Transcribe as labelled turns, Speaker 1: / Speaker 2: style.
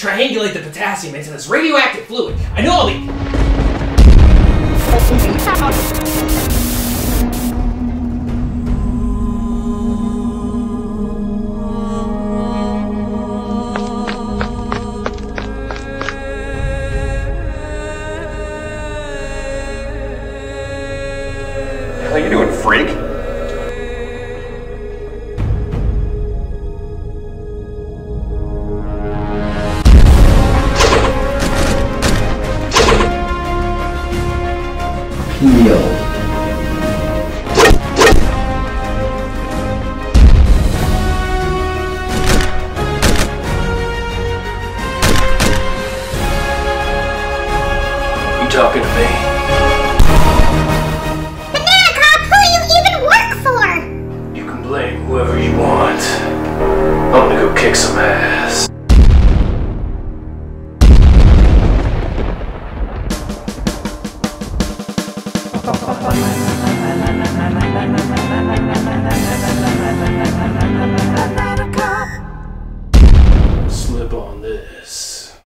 Speaker 1: to triangulate the potassium into this radioactive fluid. I know all the...
Speaker 2: How you doing, freak?
Speaker 3: Heal.
Speaker 2: You talking to me? Blame whoever you want. I'm gonna go kick some ass. Slip on this.